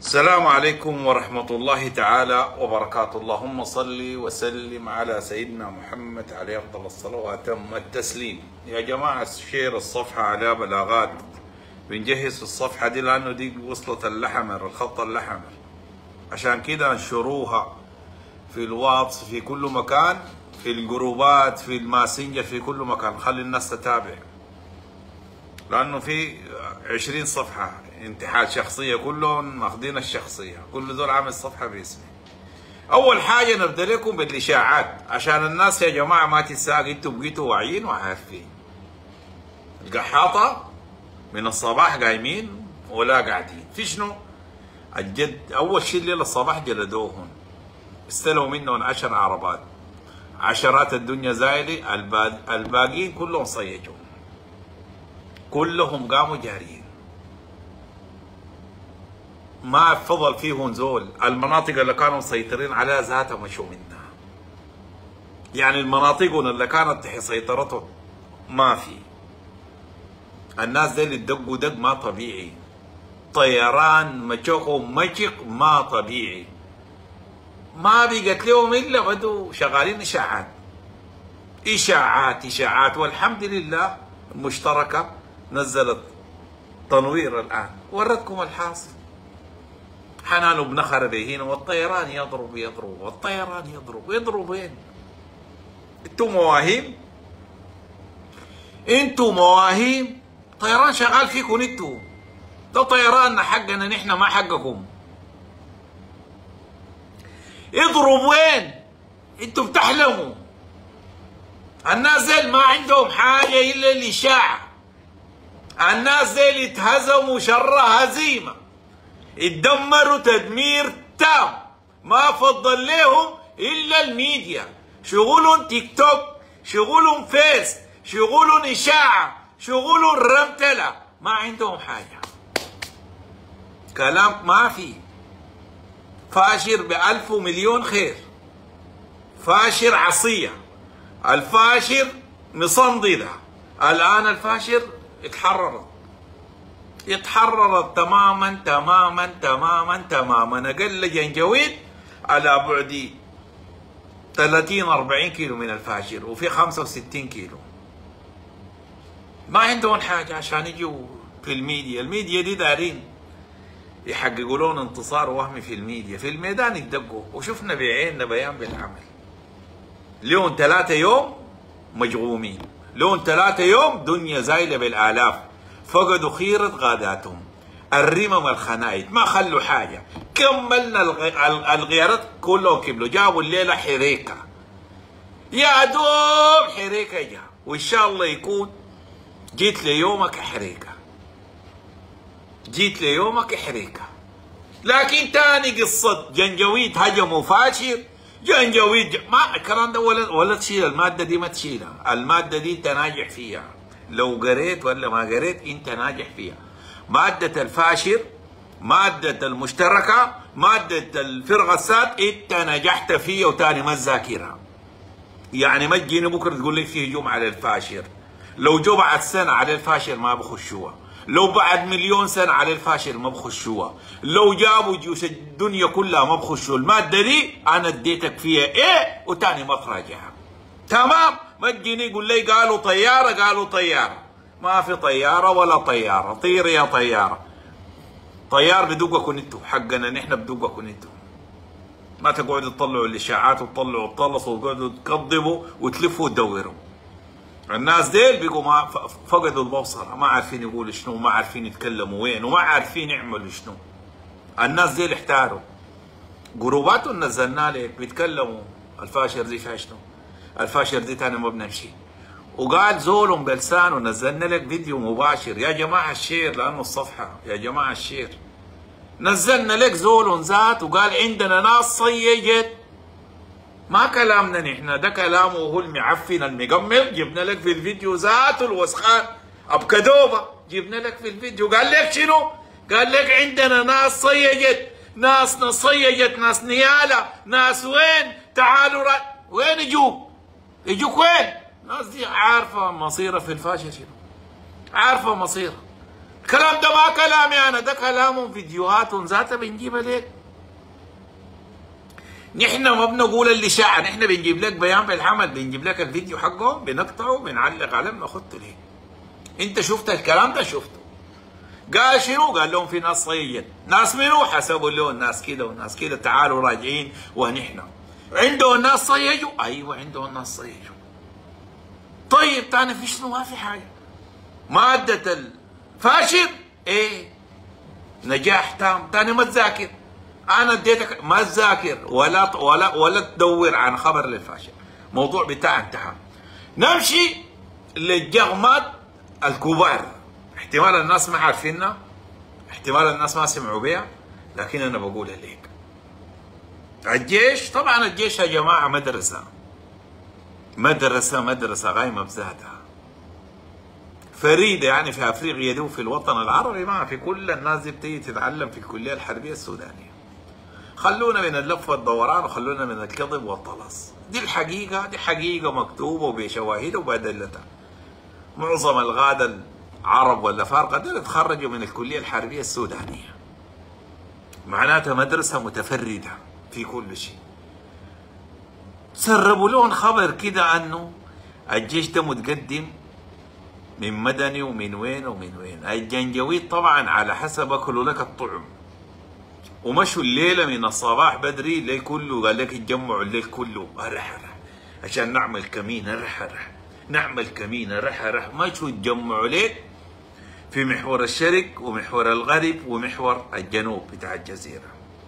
السلام عليكم ورحمة الله تعالى وبركاته. اللهم صل وسلم على سيدنا محمد عليه أفضل الصلاة وأتم التسليم. يا جماعة شير الصفحة على بلاغات، بنجهز الصفحة دي لأنه دي وصلت الأحمر، الخط الأحمر، عشان كده انشروها في الواتس في كل مكان، في الجروبات، في الماسنجر، في كل مكان، خلي الناس تتابع، لأنه في 20 صفحة انتحال شخصية، كلهم ماخذين الشخصية، كل دول عامل صفحة باسمي. أول حاجة نبدأ لكم بالإشاعات عشان الناس يا جماعة ما تتساق، انتوا بقيتوا واعيين وعارفين. القحاطة من الصباح قايمين ولا قاعدين، في شنو؟ الجد أول شيء الليلة الصباح جلدوهم، استلوا منهم 10 عربات، عشرات الدنيا زايلة، الباقيين كلهم صيجوا، كلهم قاموا جاريين، ما فضل فيهم زول. المناطق اللي كانوا مسيطرين عليها ذاتها مشوا منها، يعني المناطق اللي كانت تحت سيطرته ما في. الناس دي اللي دقوا دق ما طبيعي، طيران مشقوا مشق ما طبيعي، ما بقت لهم الا بدوا شغالين اشاعات اشاعات اشاعات. والحمد لله المشتركه نزلت تنوير الان، ورتكم الحاصل. حنان بن خربي هنا، والطيران يضرب والطيران يضرب وين؟ انتوا مواهيم، انتوا مواهيم. طيران شغال فيكم انتوا، ده طيراننا حقنا نحن ما حقكم. اضرب وين؟ انتوا بتحلموا. الناس ديل ما عندهم حاجه الا الاشاعه، الناس ديل اتهزموا شر هزيمه، اتدمروا تدمير تام، ما فضل لهم الا الميديا، شغلهم تيك توك، شغلهم فيس، شغلهم اشاعه، شغلهم رمتله، ما عندهم حاجه. كلام ما في. فاشر ب1000 ومليون خير، فاشر عصيه، الفاشر مصندله، الان الفاشر اتحررت تماما تماما تماما تماما. اقل جنجويد على بعد 30-40 كيلو من الفاشر، وفي 65 كيلو. ما عندهم حاجه عشان يجوا في الميديا. الميديا دي دارين يحققوا لهم انتصار وهمي في الميديا، في الميدان يدقوا، وشفنا بعيننا بيان بالعمل. لهم 3 يوم مجغومين، لهم 3 يوم دنيا زايله بالالاف، فقدوا خيرة غاداتهم، الرمم الخنايت ما خلوا حاجة. كملنا الغيارات كلهم كملوا، جابوا الليلة حريكة، يا دوب حريكة جاء، وإن شاء الله يكون جيت ليومك حريكة، جيت ليومك حريكة. لكن تاني قصة جنجويد هجموا فاشر، جنجويد ما الكلام ده ولا تشيل المادة دي، ما تشيلها. المادة دي انت ناجح فيها، لو قريت ولا ما قريت انت ناجح فيها. مادة الفاشر، مادة المشتركة، مادة الفرقة السات، انت نجحت فيها وتاني ما تذاكرها. يعني ما تجيني بكره تقول لي في هجوم على الفاشر، لو جو بعد سنة على الفاشر ما بخشوها، لو بعد مليون سنة على الفاشر ما بخشوها، لو جابوا جيوش الدنيا كلها ما بخشوا. المادة دي انا اديتك فيها ايه وتاني ما تراجعها. تمام؟ ما تجيني يقول لي قالوا طيارة، ما في طيارة ولا طيارة. طير يا طيارة، طيار بدقكم انتوا، حقنا نحن بدقكم انتوا. ما تقعدوا تطلعوا الاشاعات وتطلعوا وتطلصوا وتقعدوا تكذبوا وتلفوا وتدوروا. الناس ديل بقوا ما فقدوا البوصلة، ما عارفين يقولوا شنو، ما عارفين يتكلموا وين، وما عارفين يعملوا شنو. الناس ديل احتاروا. جروباتهم نزلنا لك بيتكلموا الفاشر دي فيها شنو، الفاشر دي تاني ما بنمشي. وقال زولهم بلسانه، نزلنا لك فيديو مباشر. يا جماعه الشير، لانه الصفحه يا جماعه الشير، نزلنا لك زولهم ذات وقال عندنا ناس صيجت. ما كلامنا نحن، ده كلامه هو المعفن المقمر. جبنا لك في الفيديو ذاته الوسخان ابكدوبه، جبنا لك في الفيديو. قال لك شنو؟ قال لك عندنا ناس صيجت، ناس صيجت، ناس نياله، ناس وين؟ تعالوا وين يجوك؟ يجوك وين؟ الناس دي عارفه مصيرها في الفاشل شنو، عارفه مصيرها. الكلام ده ما كلامي انا، ده كلامهم، فيديوهاتهم ذاتها بنجيبها ليك. نحن ما بنقول الاشاعه، نحن بنجيب لك بيان في الحمل، بنجيب لك الفيديو حقهم، بنقطعه، بنعلق عليه، بناخذه ليك. انت شفت الكلام ده؟ شفته. قال شنو؟ قال لهم في ناس صيد، ناس منو؟ حسبوا لهم ناس كده وناس كده، تعالوا راجعين ونحن عندهم ناس صيجوا. ايوه عندهم ناس صيجوا. طيب تاني في شنو؟ ما في حاجه. مادة الفاشل ايه؟ نجاح تام. تاني ما تذاكر، انا اديتك ما تذاكر ولا تدور عن خبر للفاشل. موضوع بتاع انتهى. نمشي للجغمات الكبار، احتمال الناس ما عارفينها، احتمال الناس ما سمعوا بيها، لكن انا بقولها ليك. الجيش، طبعا الجيش يا جماعه مدرسه غايمه بذاتها، فريده يعني في افريقيا دي وفي الوطن العربي، ما في كل الناس دي بتيجي تتعلم في الكليه الحربيه السودانيه. خلونا من اللف والدوران وخلونا من الكذب والطلس. دي الحقيقه، دي حقيقه مكتوبه وبشواهدها وبادلتها. معظم الغاده العرب ولا فارقه دول تخرجوا من الكليه الحربيه السودانيه. معناتها مدرسه متفرده في كل شيء. سربوا لهم خبر كده انه الجيش ده متقدم من مدني ومن وين ومن وين. الجنجويد طبعا على حسب اكلوا لك الطعم، ومشوا الليله من الصباح بدري الليل كله، قال لك يتجمعوا الليل كله رح عشان نعمل كمين، رح نعمل كمين، رح مشوا يتجمعوا ليك في محور الشرق ومحور الغرب ومحور الجنوب بتاع الجزيره.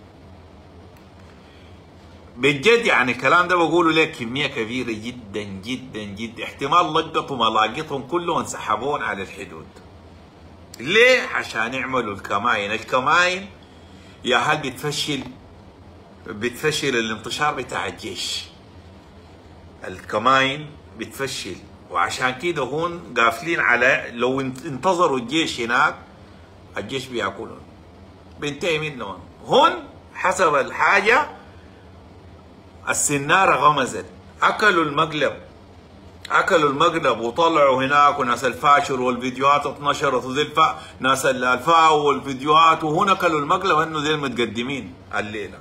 بجد يعني الكلام ده بقوله لك كميه كبيره جدا جدا جدا، احتمال لقطوا ملاقطهم كلهم انسحبون على الحدود. ليه؟ عشان يعملوا الكماين. الكماين يا هل بتفشل الانتشار بتاع الجيش. الكماين بتفشل، وعشان كده هون قافلين على، لو انتظروا الجيش هناك الجيش بياكلهم، بينتهي منهم. هون حسب الحاجه السناره غمزت، اكلوا المقلب وطلعوا هناك، وناس الفاشر والفيديوهات اتنشرت وذي ناس الفاو والفيديوهات، وهنا اكلوا المقلب انه ذي المتقدمين الليله.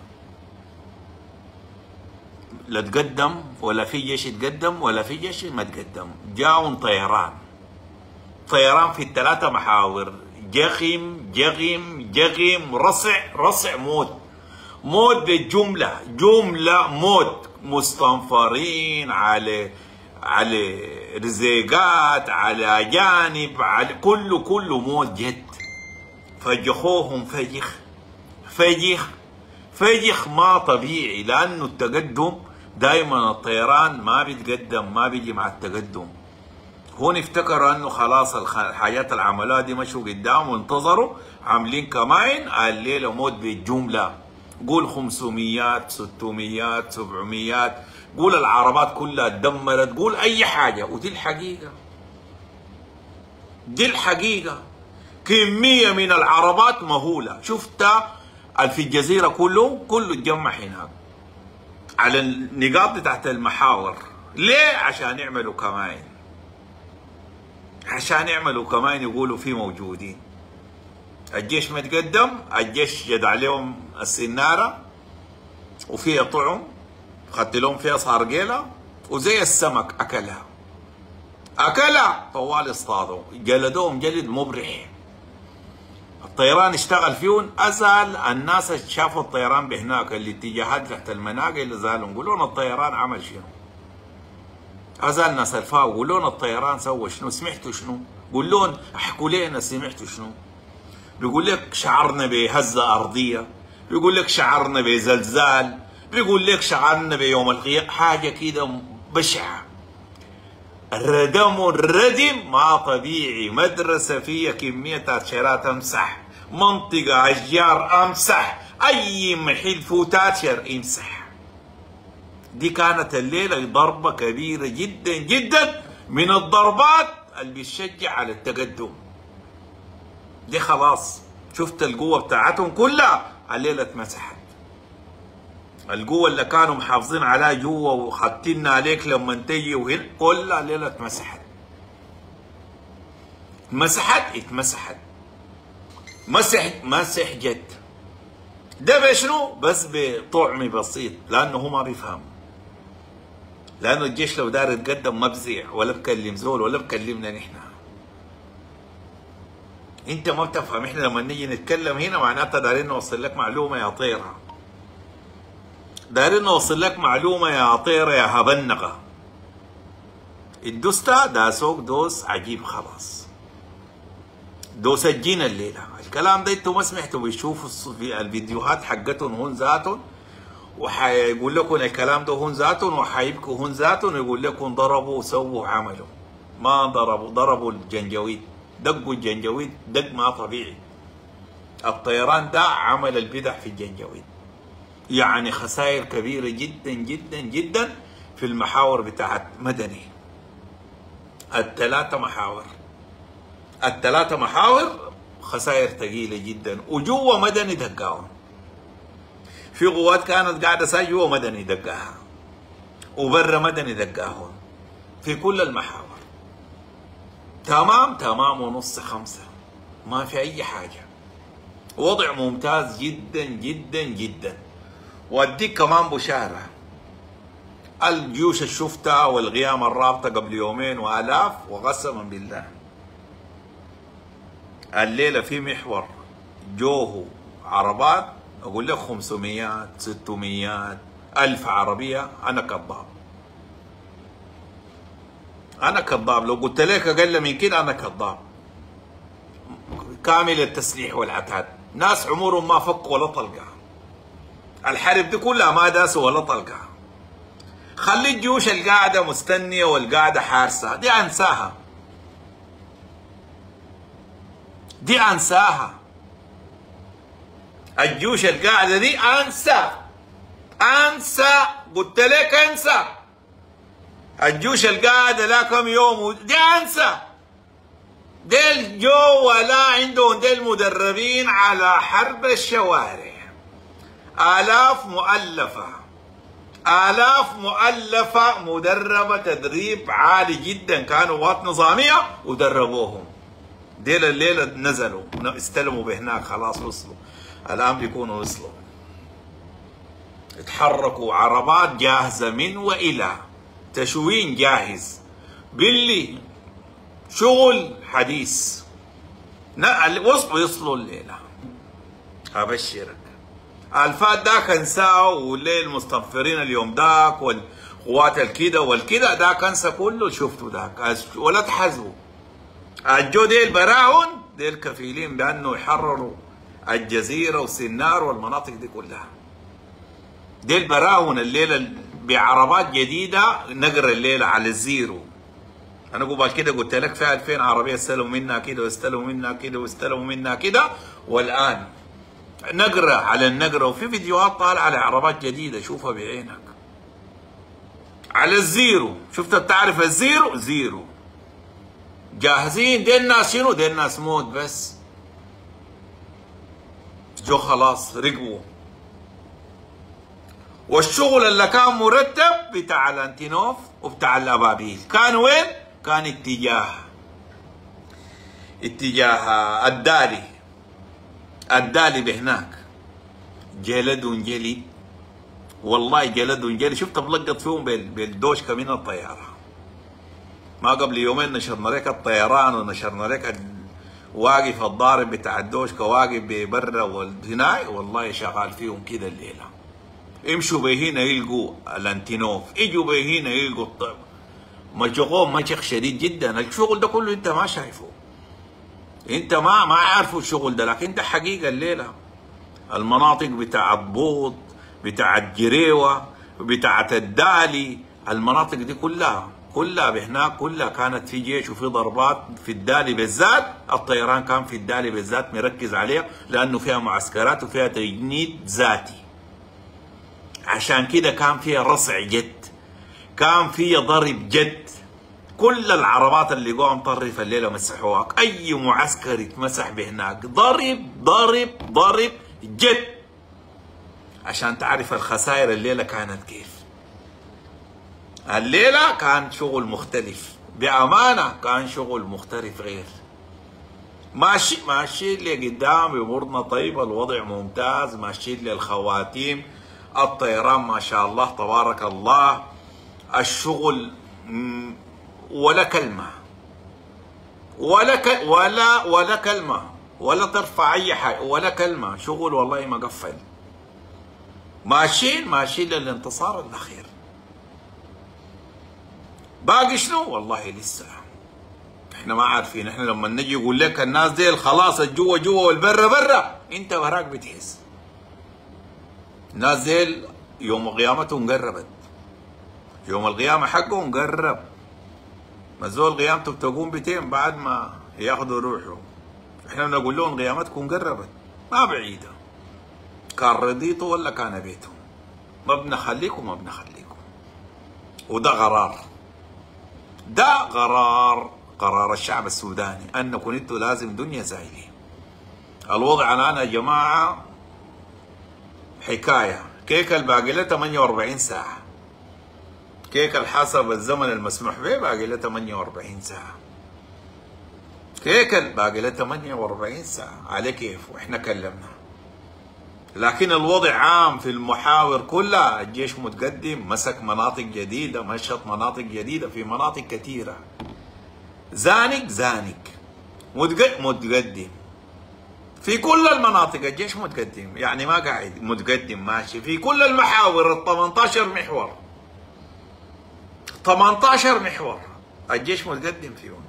لا تقدم ولا في جيش يتقدم ولا في جيش ما تقدم. جاهم طيران في الثلاثه محاور، جغم رصع موت بالجمله، موت، مستنفرين على رزيقات، على اجانب، على كله موت جد. فجخوهم فجخ ما طبيعي، لانه التقدم دائما الطيران ما بيتقدم، ما بيجي مع التقدم. هون افتكروا انه خلاص الحاجات العملات دي مشوا قدام وانتظروا، عاملين كماين الليله موت بالجمله. قول 500 600 700، قول العربات كلها اتدمرت، قول اي حاجه. ودي الحقيقه، كميه من العربات مهوله شفتها في الجزيره، كله اتجمع هناك على النقاط تحت المحاور. ليه؟ عشان يعملوا كماين، يقولوا في موجودين. الجيش متقدم، الجيش جد عليهم السناره وفيها طعم، خدت لهم فيها صارقيله، وزي السمك اكلها طوال اصطادوا، جلدوهم جلد مبرح. الطيران اشتغل فيهم، ازال الناس شافوا الطيران بهناك، الاتجاهات تحت المناقل اللي زالوا قولوا لنا الطيران عمل شنو. ازال ناس الفاو قولوا لنا الطيران سوى شنو، سمعتوا شنو؟ قول لهم احكوا لنا سمعتوا شنو؟ بيقول لك شعرنا بهزه ارضيه، بيقول لك شعرنا بزلزال، بيقول لك شعرنا بيوم القيامه، حاجه كده بشعه. الردم ما طبيعي، مدرسه فيها كميه تاتشيرات امسح، منطقه اشجار امسح، اي محل فيه تاتشر امسح. دي كانت الليله ضربه كبيره جدا جدا من الضربات اللي بتشجع على التقدم. دي خلاص شفت القوه بتاعتهم كلها الليله اتمسحت. القوه اللي كانوا محافظين عليها جوا وخدتنا عليك لما تجي وهنا، كلها الليله اتمسحت. مسح جد. ده بشنو؟ بس بطعم بسيط، لانه هو ما بيفهم. لانه الجيش لو دار يتقدم ما بزيع ولا بكلم زول ولا بكلمنا نحن. انت ما بتفهم. احنا لما نيجي نتكلم هنا معناتها دارين نوصل لك معلومه يا طيره. دارين نوصل لك معلومه يا طيره يا هبنقه. الدوستا داسوك دوس عجيب خلاص. دوس الجين الليله. الكلام ده انتم ما سمعتوا، بيشوفوا في الفيديوهات حقتهم هون ذاتهم، وحيقول لكم الكلام ده هون ذاتهم، وحيبكوا هون ذاتهم ويقول لكم ضربوا وسووا وعملوا. ما ضربوا الجنجويد، دقوا الجنجويد دق ما طبيعي. الطيران ده عمل البدع في الجنجويد، يعني خسائر كبيرة جدا جدا جدا في المحاور بتاعت مدني. الثلاثة محاور خسائر ثقيلة جدا، وجوا مدني دقاهم. في قوات كانت قاعدة جوا مدني دقاها، وبرا مدني دقاهم في كل المحاور. تمام ونص 5، ما في أي حاجة. وضع ممتاز جدا جدا جدا. وأديك كمان بشارة، الجيوش اللي شفتها والغيام الرابطة قبل يومين وآلاف، وقسما بالله الليلة في محور جوه عربات، أقول لك 500 600 ألف عربية. أنا كذاب لو قلت لك أقل من كده. أنا كذاب كامل التسليح والعتاد. ناس عمرهم ما فكوا ولا طلقة. الحرب دي كلها ما داسوا ولا طلقة. خلي الجيوش القاعدة مستنية والقاعدة حارسة دي أنساها. الجيوش القاعدة دي أنسى. قلت لك أنسى. الجيوش القاعدة لا كم يوم دي أنسى. ديل جو ولا عندهم ديل مدربين على حرب الشوارع. آلاف مؤلفة مدربة تدريب عالي جدا، كانوا قوات نظامية ودربوهم. ديل الليلة نزلوا استلموا بهناك، خلاص وصلوا. الآن بيكونوا وصلوا. اتحركوا عربات جاهزة من وإلى، تشوين جاهز، باللي شغل حديث. يصلوا الليلة. أبشرك. الفات داك انساه، والليل مستنفرين اليوم داك، والقوات الكده والكده داك انسى كله. شفتوا داك ولا تحزبوا. الجو ديل براهم ديل كفيلين بأنه يحرروا الجزيرة وسنار والمناطق دي كلها. ديل براهم الليلة بعربات جديدة. نقر الليلة على الزيرو. أنا قبل كده قلت لك في 2000 عربية استلموا منها كده واستلموا منها كده واستلموا منها كده، والآن نقرة على النقرة. وفي فيديوهات طالعة على عربات جديدة، شوفها بعينك على الزيرو. شفت بتعرف الزيرو؟ زيرو جاهزين. دي الناس شنو؟ دي الناس موت بس. جو خلاص ركبوا. والشغل اللي كان مرتب بتاع الانتينوف وبتاع الابابيل كان وين؟ كان اتجاه الدالي بهناك. جلد جلي، والله جلد جلي. شفت ملقط فيهم بالدوشكه من الطياره. ما قبل يومين نشرنا لك الطيران، ونشرنا لك واقف الضارب بتاع الدوشكه واقف ببرا والهناي. والله شغال فيهم كده الليله. امشوا بهنا يلقوا الانتينوف، اجوا بهنا يلقوا الطب. مشغول مشق شديد جدا. الشغل ده كله انت ما شايفه، انت ما عارفه الشغل ده، لكن ده حقيقه الليله. المناطق بتاعت بوط، بتاعت جريوه، بتاعت الدالي، المناطق دي كلها بهناك كلها كانت في جيش وفي ضربات. في الدالي بالذات الطيران كان في الدالي بالذات مركز عليها، لانه فيها معسكرات وفيها تجنيد ذاتي. عشان كده كان فيها رصع جد، كان فيها ضرب جد. كل العربات اللي قوها مطرف الليله مسحوها. اي معسكر يتمسح بهناك ضرب جد. عشان تعرف الخسائر الليله كانت كيف. الليله كان شغل مختلف، بامانه كان شغل مختلف غير. ماشيين لقدام، امورنا طيبه، الوضع ممتاز، ماشيين للخواتيم، الطيران ما شاء الله تبارك الله، الشغل ولا كلمه، ولا كلمه، ولا ترفع اي حاجه، ولا كلمه، شغل والله ما قفل. ماشيين للانتصار الاخير. باقي شنو؟ والله لسه احنا ما عارفين. احنا لما نجي يقول لك الناس دي خلاص الجوا جوا والبرا برا، انت وراك بتحس. الناس دي يوم قيامتهم قربت، يوم القيامه حقهم قرب. ما زول قيامته بتقوم بتين بعد ما ياخذوا روحه. احنا بنقول لهم قيامتكم قربت، ما بعيده، كان رضيتوا ولا كان بيتهم، ما بنخليكم ما بنخليكم. وده قرار الشعب السوداني، انكم انتم لازم دنيا زايلين. الوضع الان يا جماعه حكايه. كيك الباقي له 48 ساعه، كيك الحسب الزمن المسموح به باقي له 48 ساعه، كيك الباقي له 48 ساعه على كيف. واحنا كلمنا، لكن الوضع عام في المحاور كلها. الجيش متقدم، مسك مناطق جديده، مشط مناطق جديده في مناطق كثيره. زانق متقدم في كل المناطق. الجيش متقدم، يعني ما قاعد، متقدم ماشي في كل المحاور. ال 18 محور، 18 محور الجيش متقدم فيهم.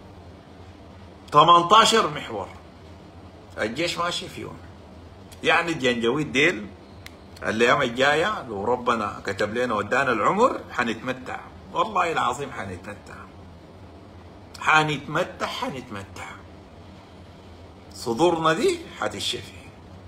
18 محور الجيش ماشي فيهم. يعني الجنجويد ديل الايام الجايه لو ربنا كتب لنا ودانا العمر حنتمتع، والله العظيم حنتمتع. صدورنا دي حتشفي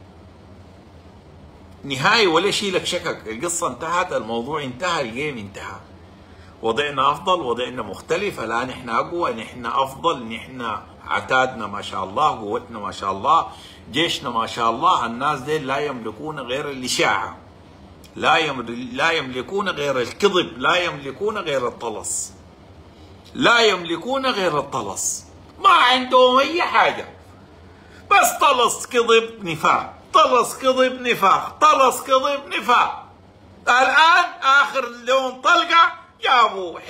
نهائي، ولا شيء لك شكك. القصه انتهت، الموضوع انتهى، الجيم انتهى. وضعنا افضل، وضعنا مختلف. الان احنا اقوى، نحن افضل، نحن عتادنا ما شاء الله، قوتنا ما شاء الله، جيشنا ما شاء الله. الناس دي لا يملكون غير الاشاعه، لا يملكون غير الكذب، لا يملكون غير الطلس، لا يملكون غير الطلس. ما عندهم اي حاجه، بس طلس كذب نفاق، طلس كذب نفاق، طلس كذب نفاق. الان اخر لون طلقه جابوا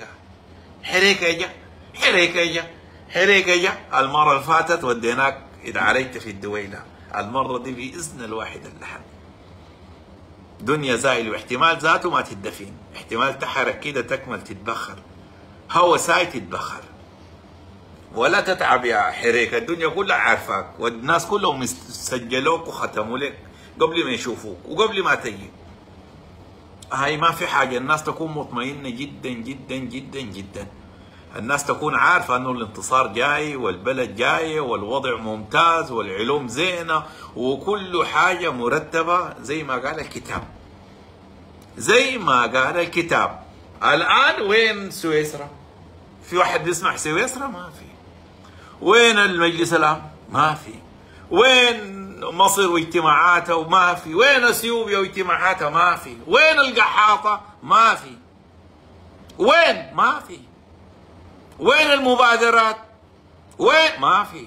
حريكه جا. المره اللي فاتت وديناك اتعالجت في الدويله، المره دي باذن الواحد الاحد. دنيا زايل، واحتمال ذاته ما تدفن، احتمال تحرك كده تكمل تتبخر، هوا ساي تتبخر. ولا تتعب يا حريكه، الدنيا كلها عارفاك، والناس كلهم سجلوك وختموا لك قبل ما يشوفوك وقبل ما تجي. هاي ما في حاجه، الناس تكون مطمئنه جدا جدا جدا جدا. الناس تكون عارفه انه الانتصار جاي، والبلد جاي، والوضع ممتاز، والعلوم زينه، وكل حاجه مرتبه زي ما قال الكتاب. زي ما قال الكتاب. الان وين سويسرا؟ في واحد بيسمع سويسرا؟ ما في. وين المجلس العام؟ ما في. وين مصر واجتماعاتها؟ وما في. وين اثيوبيا واجتماعاتها؟ ما في. وين القحاطه؟ ما في. وين؟ ما في. وين المبادرات؟ وين؟ ما في.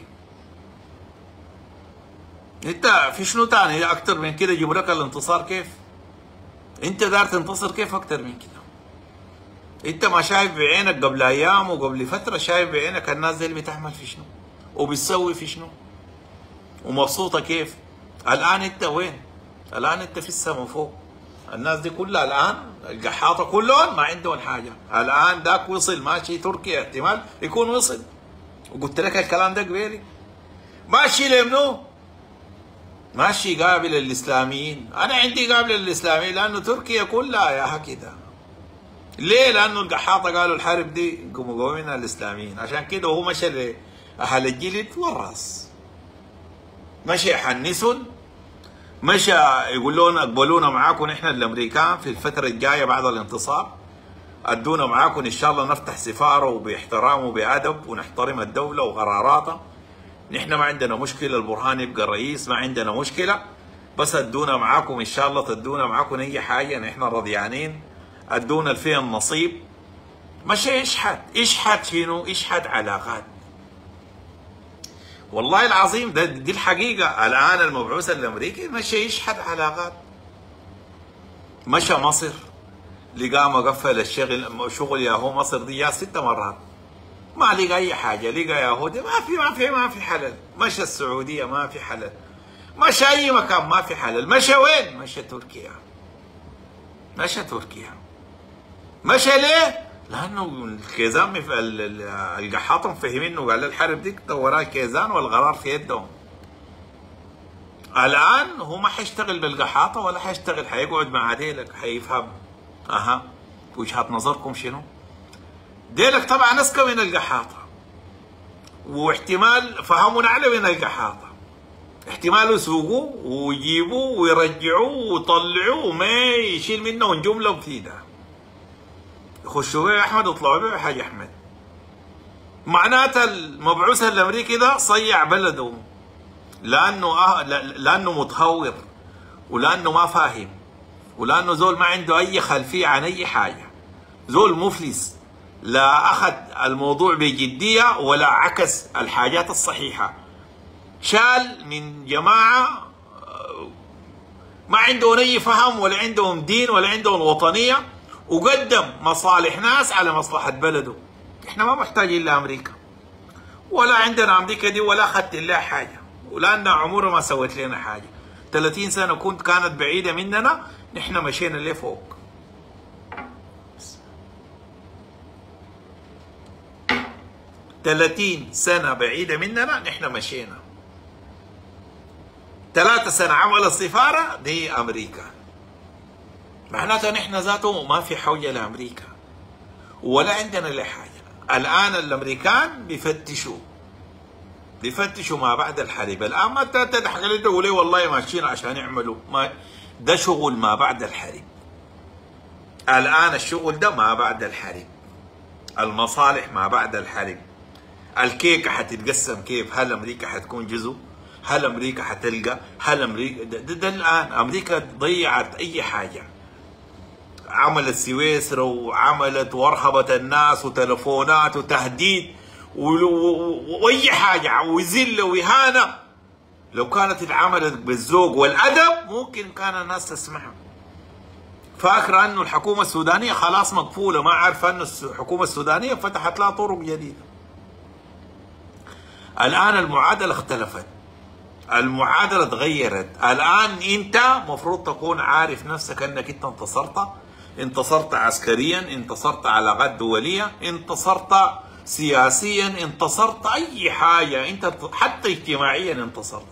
انت في شنو تاني اكتر من كده يجيب لك الانتصار؟ كيف؟ انت دار تنتصر كيف اكتر من كده؟ انت ما شايف بعينك قبل ايام وقبل فتره، شايف بعينك الناس دي اللي بتعمل في شنو؟ وبتسوي في شنو؟ ومبسوطه كيف؟ الان انت وين؟ الان انت في السما فوق. الناس دي كلها الان القحاطه كلهم ما عندهم حاجه. الان داك وصل ماشي تركيا، احتمال يكون وصل، وقلت لك الكلام ده قبيلي. ماشي لمنو؟ ماشي يقابل الاسلاميين. انا عندي قابل الاسلاميين لانه تركيا كلها يا كده. ليه؟ لانه القحاطه قالوا الحرب دي مقومينها الاسلاميين، عشان كده هو مشى لاهل الجلد ورس، مشى يحنسهم، مشى يقول لهم اقبلونا معاكم نحن الامريكان في الفتره الجايه بعد الانتصار، ادونا معاكم ان شاء الله نفتح سفاره وباحترام وبادب ونحترم الدوله وقراراتها. نحن ما عندنا مشكله البرهان يبقى الرئيس، ما عندنا مشكله، بس ادونا معاكم ان شاء الله، تدونا معاكم اي حاجه، نحن رضيانين، ادونا فيها النصيب. مشى يشحت شنو؟ يشحت علاقات. والله العظيم دي الحقيقة. الآن المبعوث الأمريكي مشى يشحت علاقات، مشى مصر لقى مقفل شغل ياهو مصر دي جاء 6 مرات ما لقى أي حاجة، لقى ياهودي ما في حلل. مشى السعودية ما في حلل، مشى أي مكان ما في حلل. مشى وين؟ مشى تركيا. مشى تركيا. مشى ليه؟ لأنه الكيزان القحاط مفهمين إنه قال الحرب دي وراه الكيزان والقرار في يدهم. الآن هو ما حيشتغل بالقحاطة ولا حيشتغل، حيقعد مع ديلك حيفهم وجهة نظركم شنو؟ ديلك طبعا أذكى من القحاطة، واحتمال فهمون أعلى من القحاطة، احتمال يسوقوه ويجيبوه ويرجعوه ويطلعوه وما يشيل منه جملة مفيدة. يخشوا بيه أحمد ويطلعوا بيه حاج أحمد. معناتها المبعوث الأمريكي ده صيع بلده لأنه متهور، ولأنه ما فاهم، ولأنه زول ما عنده أي خلفية عن أي حاجة، زول مفلس، لا أخذ الموضوع بجدية ولا عكس الحاجات الصحيحة. شال من جماعة ما عندهم أي فهم ولا عندهم دين ولا عندهم وطنية، وقدم مصالح ناس على مصلحة بلده. احنا ما محتاجين لأمريكا، ولا عندنا أمريكا دي ولا أخذت لها حاجة، ولأنها عمرها ما سوت لنا حاجة. 30 سنة كانت بعيدة مننا، نحن مشينا لفوق. 30 سنة بعيدة مننا نحن مشينا. 3 سنة عمل السفارة دي أمريكا. معناتها نحن ذاته ما في حوجة لأمريكا ولا عندنا له حاجة. الآن الأمريكان بيفتشوا ما بعد الحرب. الآن ما تضحك لي تقول لي والله ماشيين عشان يعملوا، ما ده شغل ما بعد الحرب. الآن الشغل ده ما بعد الحرب، المصالح ما بعد الحرب. الكيكة حتتقسم كيف؟ هل أمريكا حتكون جزء؟ هل أمريكا حتلقى؟ هل أمريكا ده الآن أمريكا ضيعت أي حاجة. عملت سويسرا وعملت وارهبت الناس وتلفونات وتهديد واي حاجه وذله وإهانة. لو كانت اتعملت بالذوق والادب ممكن كان الناس تسمعها. فاكره انه الحكومه السودانيه خلاص مقفوله، ما عارفه انه الحكومه السودانيه فتحت لها طرق جديده. الان المعادله اختلفت، المعادله تغيرت. الان انت مفروض تكون عارف نفسك انك انت انتصرت عسكريا، انتصرت علاقات دوليه، انتصرت سياسيا، انتصرت اي حاجه، انت حتى اجتماعيا انتصرت.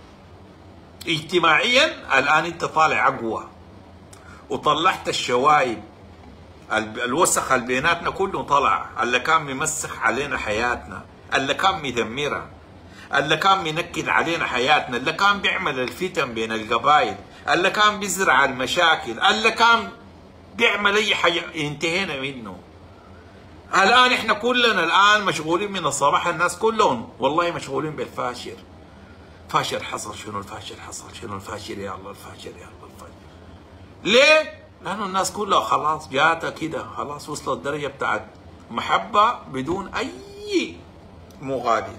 اجتماعيا الان انت طالع اقوى، وطلعت الشوايب الوسخ اللي بيناتنا كله طلع، اللي كان ممسخ علينا حياتنا، اللي كان مدمرها، اللي كان منكد علينا حياتنا، اللي كان بيعمل الفتن بين القبائل، اللي كان بيزرع المشاكل، اللي كان بيعمل اي حاجه انتهينا منه. الان احنا كلنا الان مشغولين من الصباح، الناس كلهم والله مشغولين بالفاشل. فاشل حصل شنو، الفاشل حصل شنو، الفاشل يا الله، الفاشل يا الله، الفاشل. ليه؟ لانه الناس كلها خلاص جاتها كده، خلاص وصلت الدرجه بتاعت محبه بدون اي مقابل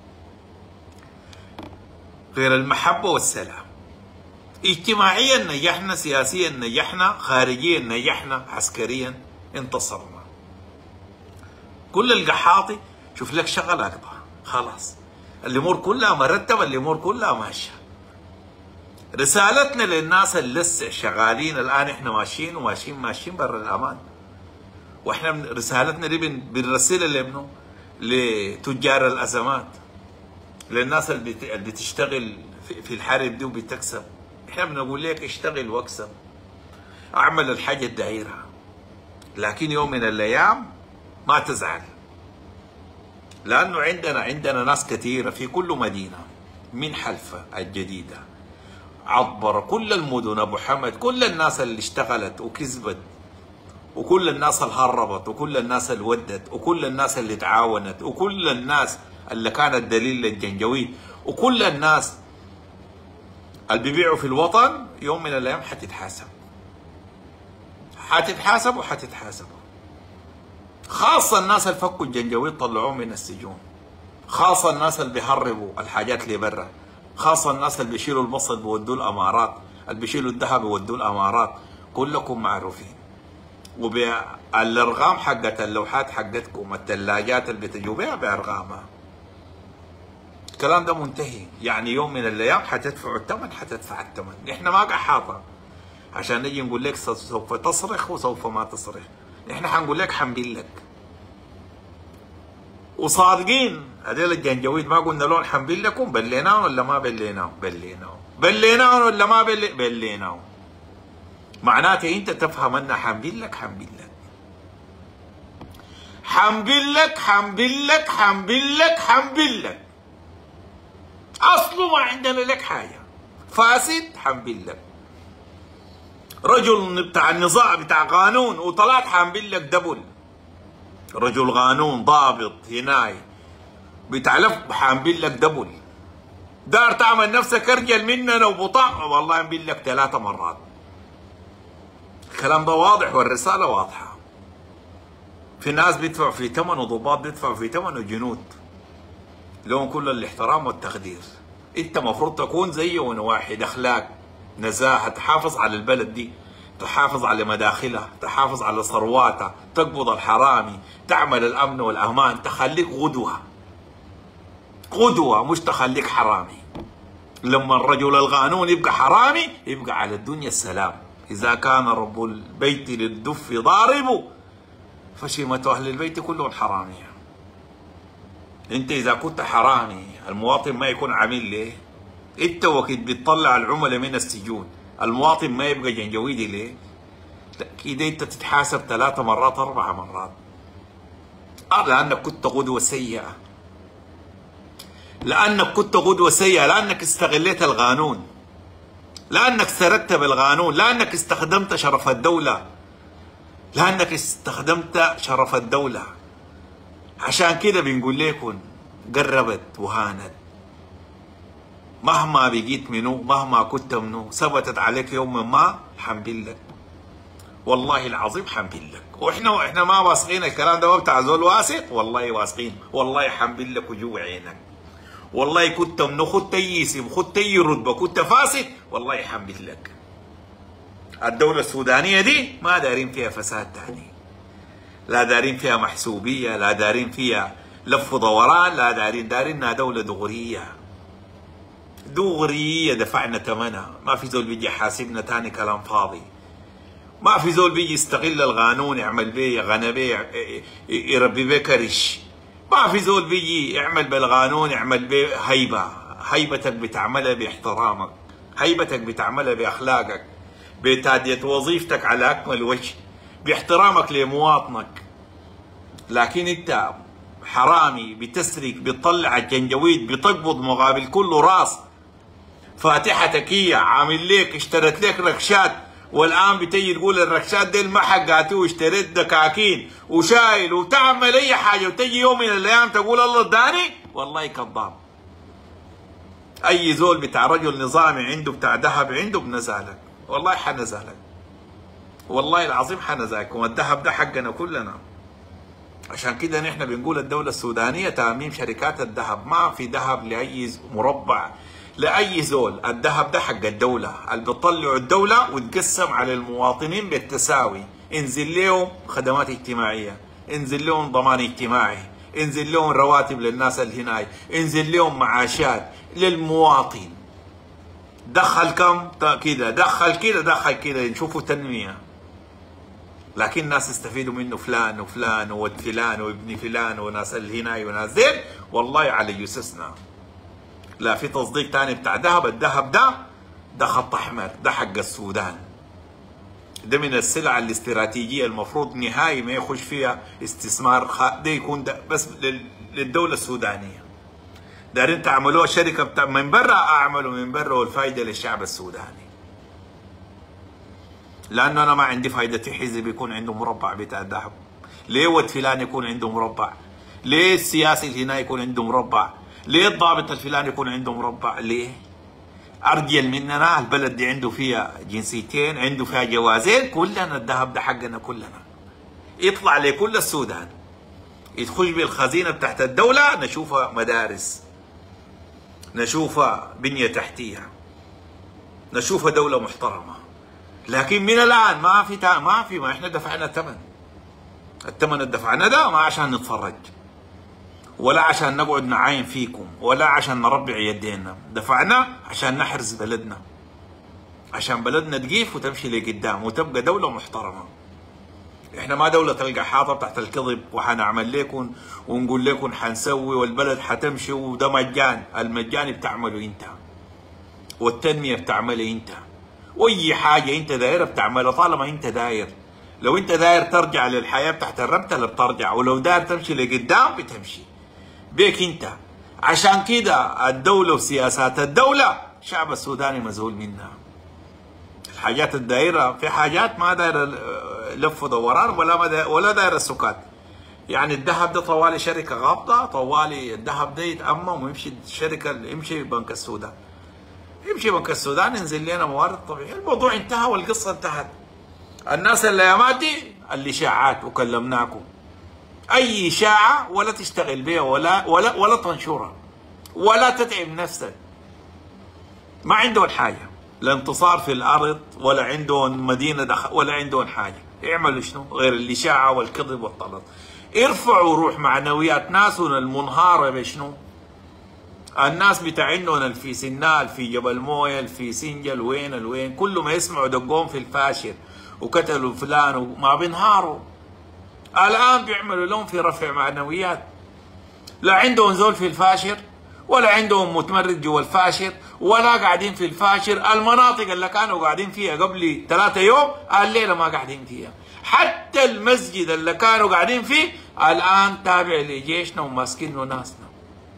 غير المحبه والسلام. اجتماعيا نجحنا، سياسيا نجحنا، خارجيا نجحنا، عسكريا انتصرنا. كل القحاطي شوف لك شغل اقطع، خلاص الامور كلها مرتبه، الامور كلها ماشيه. رسالتنا للناس اللي لسه شغالين الان، احنا ماشيين برا الامان. واحنا رسالتنا دي بنرسلها لمنو؟ لتجار الازمات، للناس اللي بتشتغل في الحرب دي وبتكسب. احنا بنقول لك اشتغل واكسب، اعمل الحاجه الدايره، لكن يوم من الايام ما تزعل، لانه عندنا ناس كثيره في كل مدينه، من حلفه الجديده، عطبر، كل المدن، ابو حمد، كل الناس اللي اشتغلت وكسبت، وكل الناس اللي هربت، وكل الناس اللي ودت، وكل الناس اللي تعاونت، وكل الناس اللي كانت دليل للجنجويد، وكل الناس اللي بيبيعوا في الوطن، يوم من الايام حتتحاسبوا. خاصة الناس اللي فكوا الجنجويد طلعوه من السجون، خاصة الناس اللي بيهربوا الحاجات اللي برا، خاصة الناس اللي بيشيلوا المصل بيودوه الامارات، اللي بيشيلوا الذهب بيودوه الامارات، كلكم معروفين. وبالارقام حقت اللوحات حقتكم، الثلاجات اللي بتجوا بها بارقامها. الكلام ده منتهي، يعني يوم من الايام حتدفعوا الثمن، حتدفع الثمن. احنا ما قاعد حاطه عشان نجي نقول لك سوف تصرخ وسوف ما تصرخ، احنا حنقول لك حنبين لك. وصادقين هذول الجنجويد، ما قلنا لهم حنبين لكم؟ بليناهم ولا ما بليناهم؟ بليناهم ولا ما بليناهم. معناته انت تفهم ان حنبين لك حنبين لك حنبين لك حنبين لك حنبين لك حنبين لك. اصله ما عندنا لك حاجه، فاسد حنبين لك. رجل بتاع النظام بتاع قانون وطلعت حنبين لك دبل. رجل قانون ضابط هناي بتعلف حنبين لك دبل. دار تعمل نفسك ارجل مننا وبطاق، والله حنبين لك 3 مرات. الكلام ده واضح والرساله واضحه. في ناس بيدفعوا في ثمن، وضباط بيدفعوا في ثمن، وجنود لهم كل الاحترام والتقدير. انت مفروض تكون زيه واحد، اخلاق، نزاهه، تحافظ على البلد دي، تحافظ على مداخلها، تحافظ على ثرواتها، تقبض الحرامي، تعمل الامن والامان، تخليك قدوه مش تخليك حرامي. لما الرجل القانون يبقى حرامي يبقى على الدنيا السلام. اذا كان رب البيت للدف ضارب فشيمة اهل البيت كلهم حراميه. انت اذا كنت حرامي المواطن ما يكون عميل ليه؟ انت وقت بتطلع العملاء من السجون المواطن ما يبقى جنجويدي ليه؟ لا، كده انت تتحاسب 3 مرات 4 مرات. لانك كنت قدوة سيئة، لانك استغليت القانون، لانك سرقت بالقانون، لانك استخدمت شرف الدولة، عشان كده بنقول لكم قربت وهانت. مهما بقيت منو، مهما كنت منو، ثبتت عليك يوم ما حنبين لك. والله العظيم حنبين لك. واحنا ما واثقين الكلام ده بتاع زول واثق، والله واثقين، والله حنبين لك وجوع عينك. والله كنت منو، خدت اي اسم، خدت اي رتبه، كنت فاسد، والله حنبين لك. الدولة السودانية دي ما دارين فيها فساد تاني، لا دارين فيها محسوبية، لا دارين فيها لف ودوران، لا دارينها دولة دغرية دفعنا ثمنها. ما في زول بيجي يحاسبنا تاني كلام فاضي. ما في زول بيجي يستغل القانون يعمل بيه غنبيه، يربي بيه كرش. ما في زول بيجي يعمل بالقانون يعمل بيه هيبتك بتعملها باحترامك، هيبتك بتعملها باخلاقك، بتادية وظيفتك على اكمل وجه، باحترامك لمواطنك. لكن انت حرامي، بتسرق، بتطلع الجنجويد، بتقبض مقابل كله راس. فاتحتك هي عامل ليك، اشتريت لك ركشات، والان بتيجي تقول الركشات دي ما حقاتي، واشتريت دكاكين وشايل وتعمل اي حاجه، وتجي يوم من الايام تقول الله اداني. والله كذاب. اي زول بتاع رجل نظامي عنده بتاع ذهب عنده بنزالك، والله حنزالك، والله العظيم حنزالك. والذهب ده حقنا كلنا. عشان كده نحن بنقول الدولة السودانية تأميم شركات الذهب. ما في ذهب لأي مربع لأي زول، الذهب ده حق الدولة اللي بتطلعوا الدولة وتقسم على المواطنين بالتساوي. انزل لهم خدمات اجتماعية، انزل لهم ضمان اجتماعي، انزل لهم رواتب للناس اللي هناي، انزل لهم معاشات للمواطن. دخل كم كده، دخل كده، دخل كده، نشوفوا تنمية. لكن الناس يستفيدوا منه فلان وفلان وولد فلان وابن فلان وناس اللي هنا وناس زين، والله على جثثنا. لا في تصديق ثاني بتاع ذهب. الذهب ده خط احمر، ده حق السودان، ده من السلع الاستراتيجية المفروض نهائي ما يخش فيها استثمار، ده يكون ده بس للدولة السودانية. دارين تعملوها شركة بتاع من برا، اعملوا من برا والفائدة للشعب السوداني. لانه انا ما عندي فايدة حزب يكون عنده مربع بتاع الذهب. ليه ود فلان يكون عنده مربع؟ ليه السياسي اللي هنا يكون عنده مربع؟ ليه الضابط الفلاني يكون عنده مربع؟ ليه؟ ارجل مننا. البلد دي عنده فيها جنسيتين، عنده فيها جوازين، كلنا الذهب ده حقنا كلنا. يطلع لكل السودان. يخش بالخزينة بتاعت الدولة نشوفها مدارس، نشوفها بنية تحتية، نشوفها دولة محترمة. لكن من الآن ما احنا دفعنا الثمن. الثمن اللي دفعناه ده ما عشان نتفرج، ولا عشان نقعد نعاين فيكم، ولا عشان نربع يدينا. دفعناه عشان نحرز بلدنا، عشان بلدنا تقيف وتمشي لقدام وتبقى دولة محترمة. احنا ما دولة تلقى حاطة تحت الكذب وحنعمل لكم ونقول لكم حنسوي والبلد حتمشي وده مجان. المجاني بتعمله انت، والتنمية بتعملها انت، واي حاجة انت دايرة بتعملها طالما انت داير. لو انت داير ترجع للحياة بتاعت الربتة بترجع، ولو داير تمشي لقدام بتمشي بيك انت. عشان كده الدولة وسياسات الدولة الشعب السوداني مذهول منها. الحاجات الدايرة في حاجات ما دايرة لف ودوران ولا دايرة السكات. يعني الذهب ده طوالي شركة غابطة، طوالي الذهب ده يتأمم ويمشي الشركة، يمشي بنك السودان، يمشي بنك السودان ينزل لنا موارد طبيعية. الموضوع انتهى والقصة انتهت. الناس اللي دي الإشاعات وكلمناكم، أي إشاعة ولا تشتغل بها ولا تنشرها ولا تتعب نفسك. ما عندهم حاجة، لا انتصار في الأرض ولا عندهم مدينة ولا عندهم حاجة. يعملوا شنو غير الإشاعة والكذب والطلب؟ ارفعوا روح معنويات ناسنا المنهارة بشنو؟ الناس بتاعنا في سنال، في جبل مويه، في سنجل، وين كل ما يسمعوا دقوم في الفاشر وقتلوا فلان وما بينهاروا. الآن بيعملوا لهم في رفع معنويات. لا عندهم زول في الفاشر، ولا عندهم متمرد جوا الفاشر، ولا قاعدين في الفاشر. المناطق اللي كانوا قاعدين فيها قبل 3 يوم الليلة ما قاعدين فيها. حتى المسجد اللي كانوا قاعدين فيه الآن تابع لجيشنا وماسكينه ناسنا.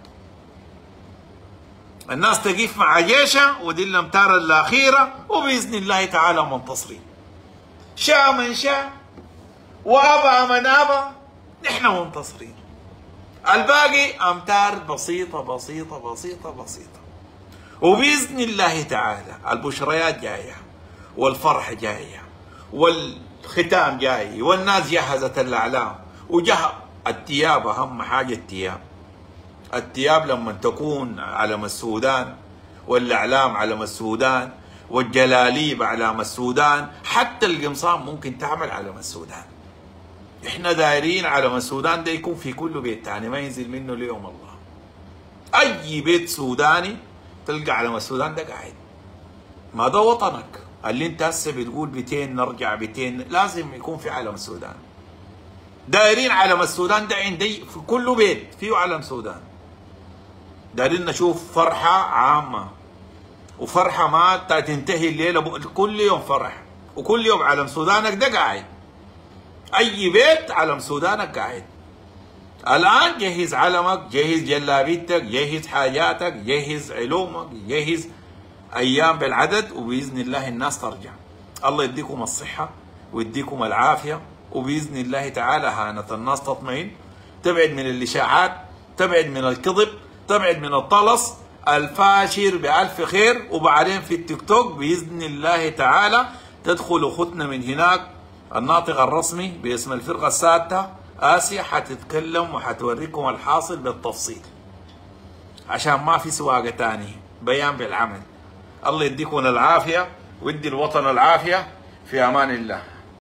الناس تقف مع جيشها، ودي الأمتار الأخيرة، وبإذن الله تعالى منتصرين. شاء من شاء وأبى من أبى، نحن منتصرين. الباقي أمتار بسيطة بسيطة بسيطة بسيطة، وبإذن الله تعالى البشريات جاية والفرح جاية والختام جاي، والناس جهزت الأعلام وجهز الثياب. أهم حاجة الثياب لما تكون علم السودان، والأعلام علم السودان، والجلاليب علم السودان، حتى القمصان ممكن تعمل علم السودان. احنا دايرين علم السودان ده يكون في كل بيت تاني، ما ينزل منه ليوم الله. اي بيت سوداني تلقى علم السودان ده قاعد. ما ده وطنك اللي انت هسه بتقول 200 نرجع 200، لازم يكون في علم السودان. دايرين علم السودان ده عندي في كل بيت فيه علم سودان. دايرين نشوف فرحة عامة، وفرحة ما تنتهي الليلة، كل يوم فرح، وكل يوم علم سودانك ده قاعد. أي بيت علم سودانك قاعد. الآن جهز علمك، جهز جلابيتك، جهز حاجاتك، جهز علومك، جهز أيام بالعدد، وبإذن الله الناس ترجع. الله يديكم الصحة ويديكم العافية، وبإذن الله تعالى هانت الناس تطمئن، تبعد من الإشاعات، تبعد من الكذب، تبعد من الطلس. الفاشر بألف خير، وبعدين في التيك توك بإذن الله تعالى تدخل أختنا من هناك الناطق الرسمي باسم الفرقة السادسة آسيا حتتكلم وحتوريكم الحاصل بالتفصيل، عشان ما في سواقة تاني، بيان بالعمل. الله يديكم العافية ويدي الوطن العافية. في أمان الله.